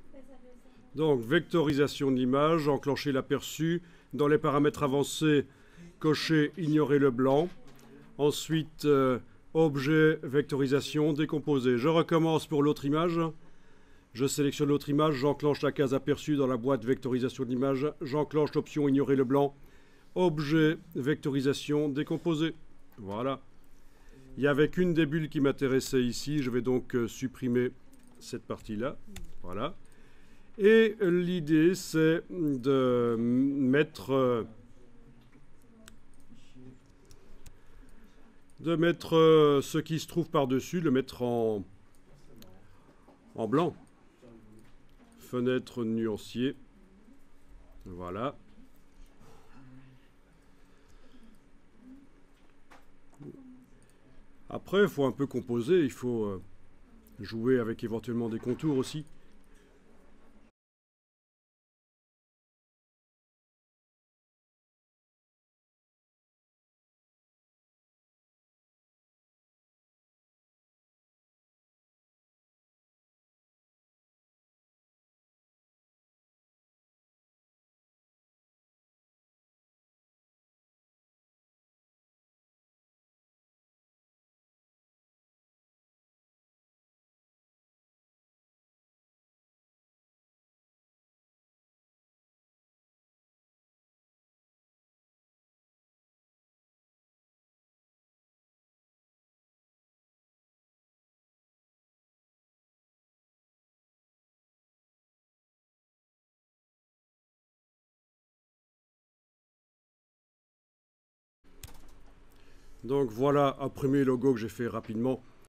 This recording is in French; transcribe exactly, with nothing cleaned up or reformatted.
Donc, vectorisation de l'image, enclencher l'aperçu. Dans les paramètres avancés, cocher, ignorer le blanc. Ensuite, euh, objet, vectorisation, décomposer. Je recommence pour l'autre image. Je sélectionne l'autre image, j'enclenche la case aperçu dans la boîte vectorisation de l'image. J'enclenche l'option ignorer le blanc. Objet, vectorisation, décomposer. Voilà. Il n'y avait qu'une des bulles qui m'intéressait ici. Je vais donc euh, supprimer cette partie-là. Voilà. Et l'idée, c'est de mettre, euh, de mettre euh, ce qui se trouve par-dessus, le mettre en, en blanc. Fenêtre nuancier. Voilà. Après, il faut un peu composer, il faut euh, jouer avec éventuellement des contours aussi. Donc voilà un premier logo que j'ai fait rapidement.